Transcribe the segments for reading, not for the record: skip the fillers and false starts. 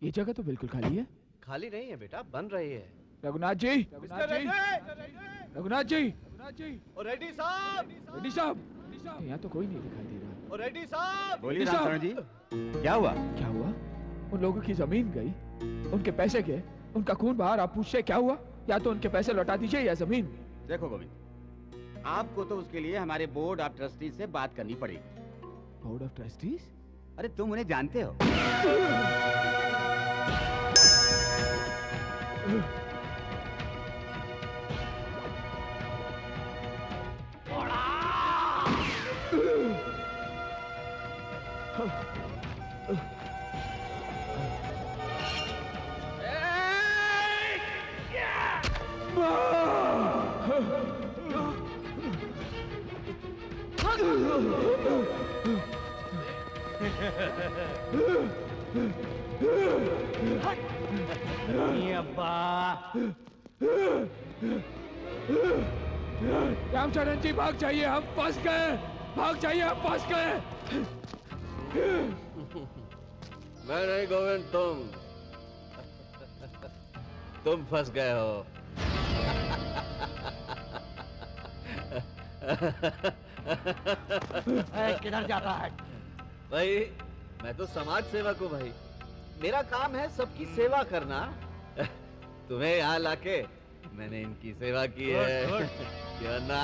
ये जगह तो बिल्कुल खाली है। खाली नहीं है बेटा, बन रही है। रघुनाथ जी, रघुनाथ जी, और रेड्डी साहब, रेड्डी साहब, यहाँ तो कोई नहीं दिखाई दे रहा। और रेड्डी साहब, बोलिए रामचरण जी, क्या हुआ? क्या हुआ? उन लोगों की जमीन गई, उनके पैसे गए, उनका खून बाहर। आप पूछते क्या हुआ? या तो उनके पैसे लौटा दीजिए या जमीन। देखो गोविंद, आपको तो उसके लिए हमारे बोर्ड ऑफ ट्रस्टीज से बात करनी पड़ेगी। Board of trustees? अरे तुम उन्हें जानते हो? रामचरण जी भाग जाइए, हम फंस गए। भाग जाइए, हम फंस गए। मैं नहीं गोविंद, तुम फंस गए हो। किधर जाता है भाई? मैं तो समाज सेवक हूँ भाई, मेरा काम है सबकी सेवा करना। तुम्हें यहाँ लाके मैंने इनकी सेवा की है। क्यों ना?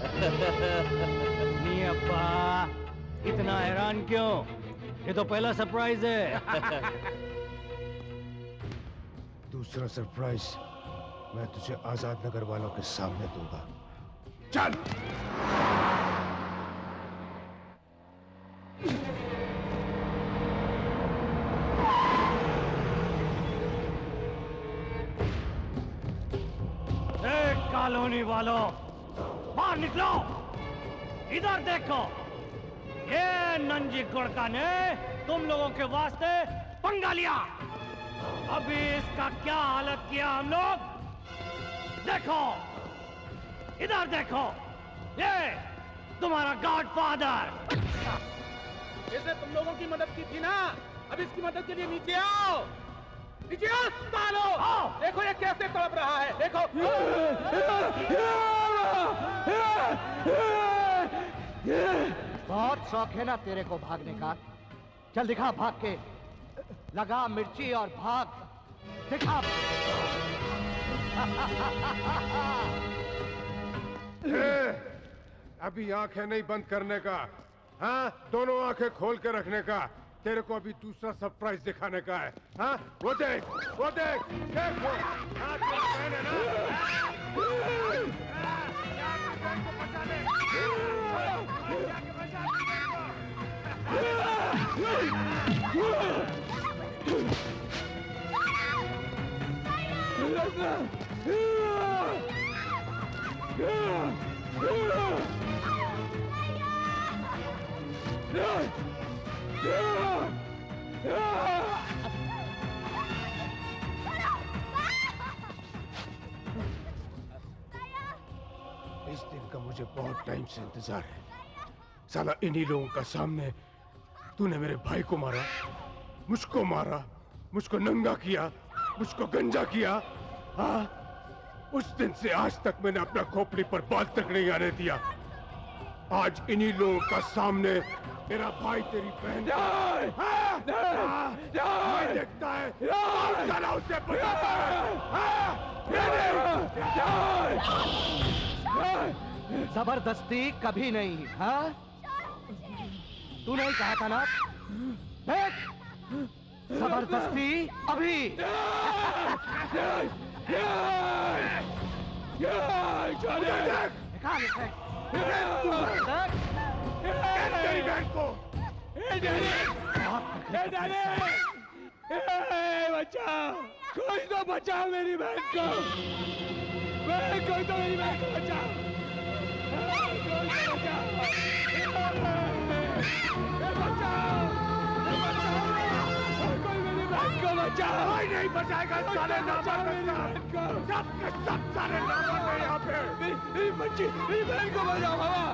नहीं अब्बा, इतना हैरान क्यों? ये तो पहला सरप्राइज है। दूसरा सरप्राइज मैं तुझे आजाद नगर वालों के सामने दूंगा। चल। कॉलोनी वालों, बाहर निकलो। इधर देखो, ये नंजी गुड़का ने तुम लोगों के वास्ते पंगा लिया। अभी इसका क्या हालत किया हम लोग। देखो, इधर देखो, ये तुम्हारा गॉडफादर। इसने तुम लोगों की मदद की थी ना, अब इसकी मदद के लिए नीचे आओ। नीचे आओ सालो। देखो ये कैसे तड़प रहा है, देखो। बहुत शौक है ना तेरे को भागने का? चल दिखा भाग के, लगा मिर्ची और भाग, दिखा। अभी आंखें नहीं बंद करने का, हाँ? दोनों आंखें खोल के रखने का। तेरे को अभी दूसरा सरप्राइज दिखाने का है, हाँ? वो देख, वो देख, देखो। हाँ, तेरा बहन है ना? इस दिन का मुझे बहुत टाइम से इंतजार है। साला इन्हीं लोगों का सामने तूने मेरे भाई को मारा, मुझको मारा, मुझको नंगा किया, मुझको गंजा किया। हाँ, उस दिन से आज तक मैंने अपना खोपड़ी पर बाल तक नहीं आने दिया। आज इन्हीं लोगों का सामने मेरा भाई तेरी बहन देखता है, उसे बचाता है। जबरदस्ती कभी नहीं, हाँ? तू नहीं कहा था ना? देख, जबरदस्ती अभी। तेरी बहन को बचाओ, कोई तो बचाओ मेरी बहन को। कोई तो मेरी बहन को बचाओ। कोई नहीं बचाएगा साले नामर्द को। सब के सब सारे नामर्द हैं यहाँ पे। मेरी बच्ची, मेरी बहन को बचाओ बाबा।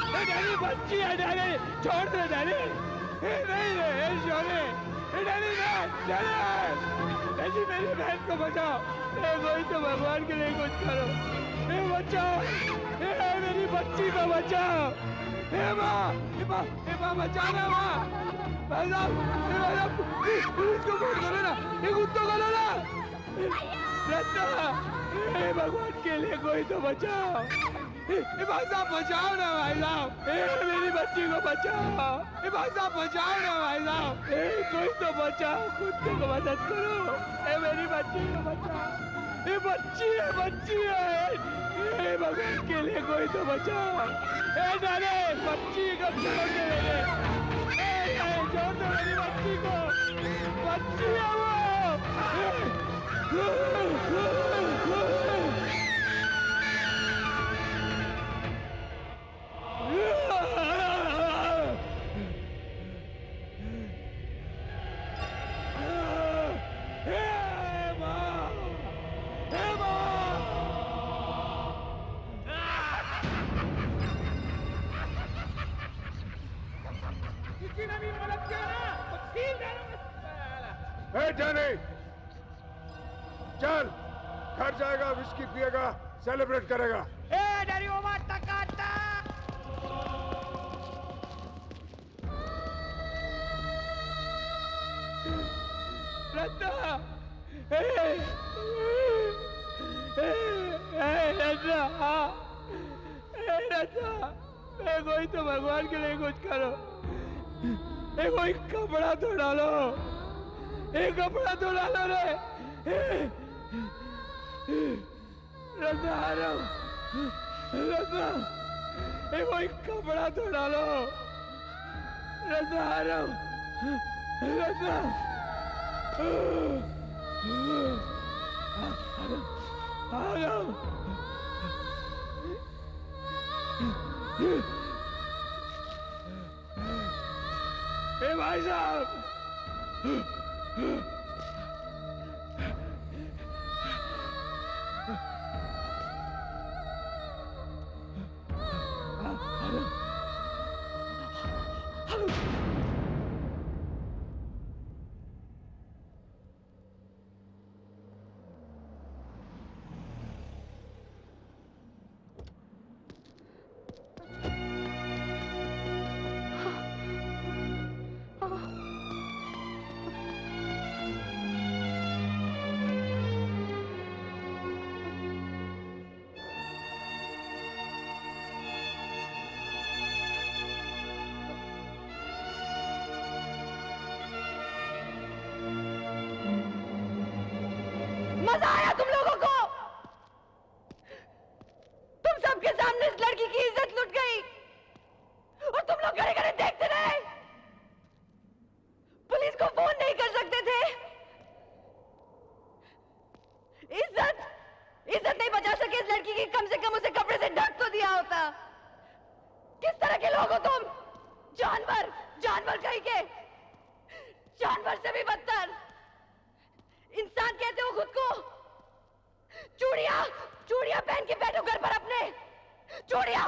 बच्ची है डैडी, छोड़ दे डैडी। नहीं छोड़े डैडी, नहीं। जी मेरी बहन को बचाओ, कोई तो भगवान के लिए कुछ करो, बचाओ, मेरी बच्ची को बचाओ, माँ बचाना माँ, पुलिस को फोन करो ना, कुत्तों को लो ना, भगवान के लिए कोई तो बचाओ, भाई साहब बचाओ ना भाई साहब, मेरी बच्ची को बचाओ, भाई साहब बचाओ ना भाई साहब, कोई तो बचाओ, कुत्ते को मदद करो, मेरी बच्ची को बचाओ, बच्ची है, भगवान के लिए कोई तो बचाओ, नारे बच्ची को छोड़ दे मेरे, छोड़ दो मेरी बच्ची को, बच्ची है वो, जाने चल, घर जाएगा, विस्की पिएगा, सेलिब्रेट करेगा। कोई तो भगवान के लिए कुछ करो, कोई कपड़ा तो डालो, कपड़ा तो डालो रे, कोई कपड़ा तो डालो, भाई साहब, मजा आया तुम लोगों को? तुम सबके सामने इस लड़की की इज्जत लुट गई और तुम लोग खड़े खड़े देखते रहे, पुलिस को फोन नहीं कर सकते थे, इज्जत नहीं बचा सके इस लड़की की, कम से कम उसे कपड़े से ढक तो दिया होता। किस तरह के लोग हो तुम? जानवर कहीं के, जानवर से भी बदतर। इंसान कहते हो खुद को? चूड़ियां पहन के बैठो घर पर अपने, चूड़ियां।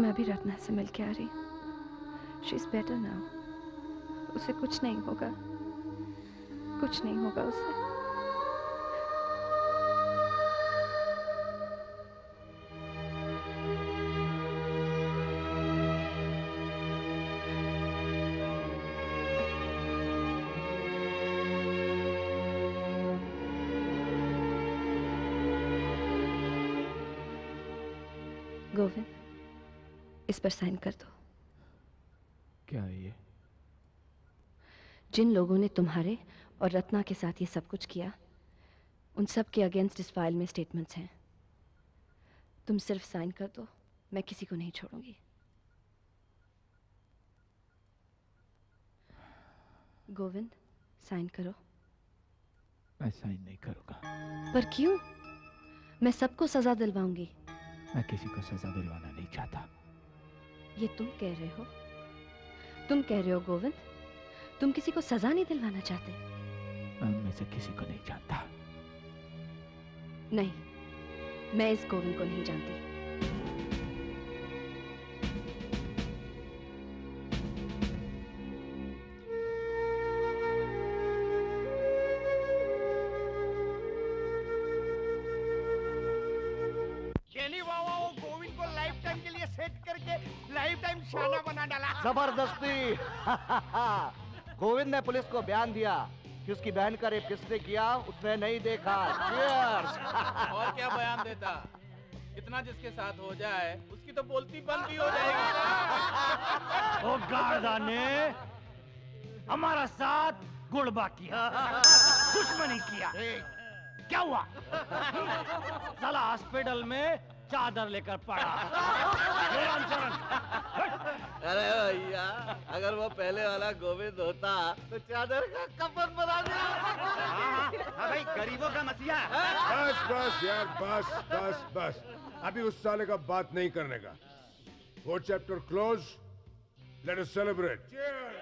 मैं भी रत्ना से मिल के आ रही हूँ। She is better now. उसे कुछ नहीं होगा, कुछ नहीं होगा उसे। गोविंद, इस पर साइन कर दो। क्या है ये? जिन लोगों ने तुम्हारे और रत्ना के साथ ये सब कुछ किया, उन सब के अगेंस्ट इस फाइल में स्टेटमेंट्स हैं। तुम सिर्फ साइन कर दो, मैं किसी को नहीं छोड़ूंगी। गोविंद, साइन करो। मैं साइन नहीं करूंगा। पर क्यों? मैं सबको सजा दिलवाऊंगी। मैं किसी को सजा दिलवाना नहीं चाहता। ये तुम कह रहे हो? तुम कह रहे हो गोविंद? तुम किसी को सजा नहीं दिलवाना चाहते? मैं उनमें से किसी को नहीं जानता। नहीं, मैं इस गोविंद को नहीं जानती। गोविंद को लाइफ टाइम के लिए सेट करके लाइफ टाइम शाना बना डाला। जबरदस्ती। गोविंद ने पुलिस को बयान दिया कि उसकी बहन का रेप किसने किया उसने नहीं देखा। Cheers! और क्या बयान देता? इतना जिसके साथ हो जाए उसकी तो बोलती बंद भी हो जाएगी। ओ गार्दा ने हमारा साथ गुड़बा किया, दुश्मनी किया। क्या हुआ? साला हॉस्पिटल में चादर लेकर पड़ा। अरे भैया, अगर वो पहले वाला गोविंद होता तो चादर का कफन बना दिया। हाँ भाई, गरीबों का मसीहा। बस बस यार, बस बस बस। अभी उस साले का बात नहीं करने का। वो chapter close. Let us celebrate.